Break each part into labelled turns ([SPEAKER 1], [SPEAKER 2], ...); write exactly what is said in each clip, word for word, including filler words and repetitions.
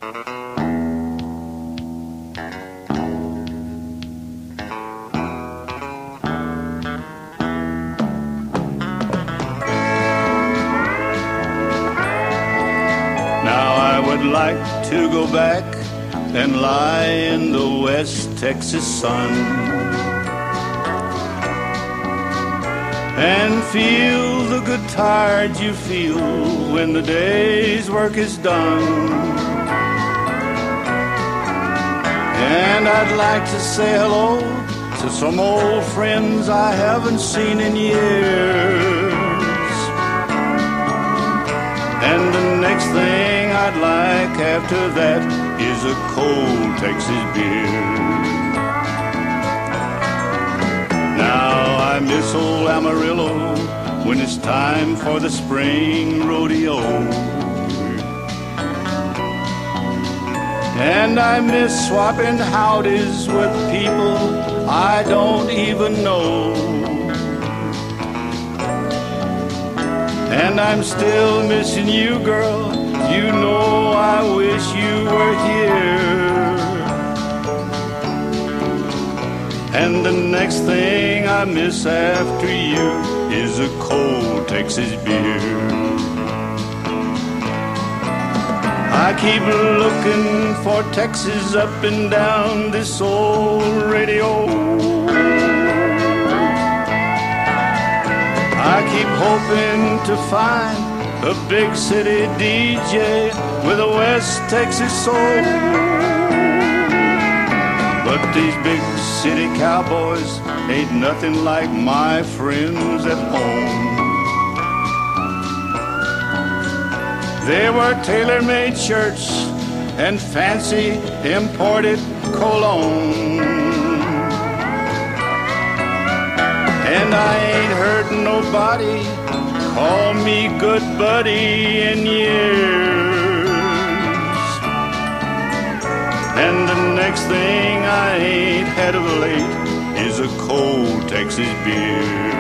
[SPEAKER 1] Like to go back and lie in the West Texas sun and feel the good tired you feel when the day's work is done. And I'd like to say hello to some old friends I haven't seen in years. And the next thing I'd like after that is a cold Texas beer. Now I miss old Amarillo when it's time for the spring rodeo. And I miss swapping howdies with people I don't even know. And I'm still missing you, girl. You know I wish you were here. And the next thing I miss after you is a cold Texas beer. I keep looking for Texas up and down this old radio. I keep hoping to find a big city D J with a West Texas soul. But these big city cowboys ain't nothing like my friends at home. They wear tailor-made shirts and fancy imported cologne. And I ain't heard nobody call me good buddy in years. And the next thing I ain't had of late is a cold Texas beer.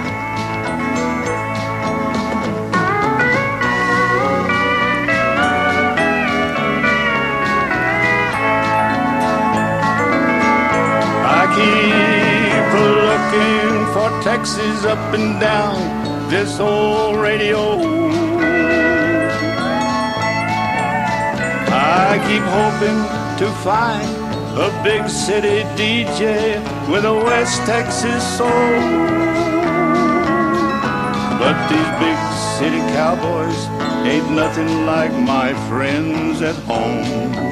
[SPEAKER 1] I keep looking for Texas up and down this old radio. I keep hoping to find a big city D J with a West Texas soul. But these big city cowboys ain't nothing like my friends at home.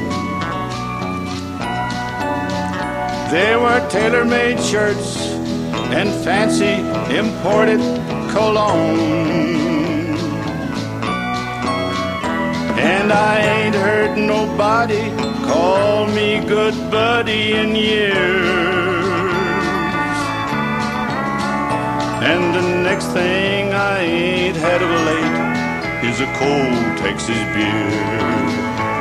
[SPEAKER 1] They wear tailor-made shirts and fancy imported cologne. And I ain't heard nobody call me good buddy in years. And the next thing I ain't had of late is a cold Texas beer.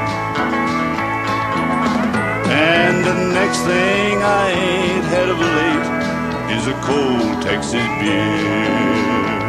[SPEAKER 1] And the next thing I ain't had of late is a cold Texas beer.